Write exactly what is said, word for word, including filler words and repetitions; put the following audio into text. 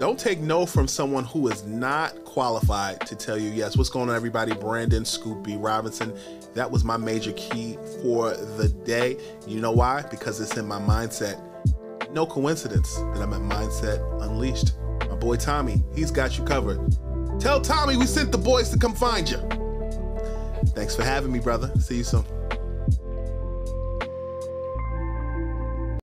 Don't take no from someone who is not qualified to tell you yes. What's going on, everybody? Brandon Scoopy Robinson. That was my major key for the day. You know why? Because it's in my mindset. No coincidence that I'm at Mindset Unleashed. My boy Tommy, he's got you covered. Tell Tommy we sent the boys to come find you. Thanks for having me, brother. See you soon.